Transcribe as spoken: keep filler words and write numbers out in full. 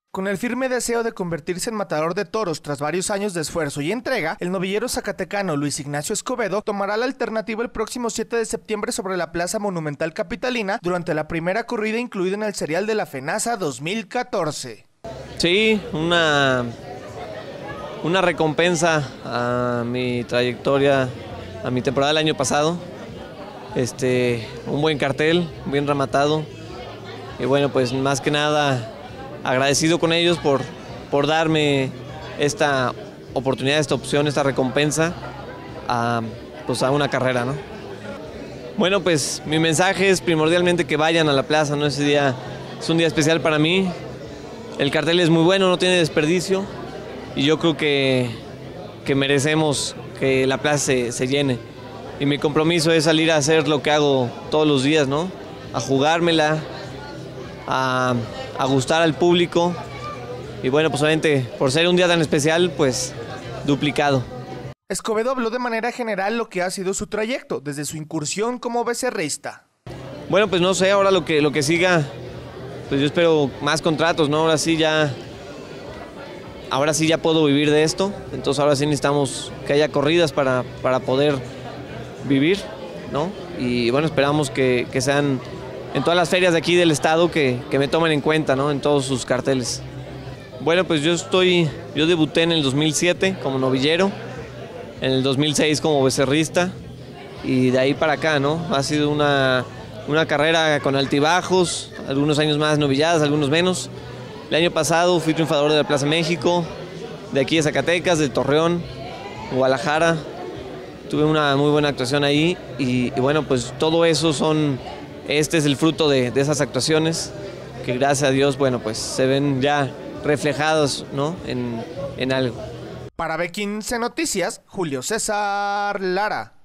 Con el firme deseo de convertirse en matador de toros tras varios años de esfuerzo y entrega, el novillero zacatecano Luis Ignacio Escobedo tomará la alternativa el próximo siete de septiembre sobre la Plaza Monumental Capitalina durante la primera corrida incluida en el serial de la FENASA dos mil catorce. Sí, una, una recompensa a mi trayectoria, a mi temporada del año pasado. Este, un buen cartel, bien rematado. Y bueno, pues más que nada agradecido con ellos por, por darme esta oportunidad, esta opción, esta recompensa a, pues a una carrera, ¿no? Bueno, pues mi mensaje es primordialmente que vayan a la plaza, ¿no? Ese día es un día especial para mí. El cartel es muy bueno, no tiene desperdicio y yo creo que, que merecemos que la plaza se, se llene. Y mi compromiso es salir a hacer lo que hago todos los días, ¿no? A jugármela, a, a gustar al público y bueno, pues obviamente por ser un día tan especial, pues duplicado. Escobedo habló de manera general lo que ha sido su trayecto, desde su incursión como becerrista. Bueno, pues no sé, ahora lo que, lo que siga, pues yo espero más contratos, ¿no? Ahora sí ya, ahora sí ya puedo vivir de esto, entonces ahora sí necesitamos que haya corridas para, para poder vivir, ¿no? Y bueno, esperamos que, que sean en todas las ferias de aquí del estado que, que me tomen en cuenta, ¿no? En todos sus carteles. Bueno, pues yo estoy, yo debuté en el dos mil siete como novillero, en el dos mil seis como becerrista y de ahí para acá, ¿no? Ha sido una, una carrera con altibajos, algunos años más novilladas, algunos menos. El año pasado fui triunfador de la Plaza México, de aquí de Zacatecas, de Torreón, Guadalajara. Tuve una muy buena actuación ahí y, y bueno, pues todo eso son, este es el fruto de, de esas actuaciones que gracias a Dios, bueno, pues se ven ya reflejados, ¿no? en, en algo. Para B quince Noticias, Julio César Lara.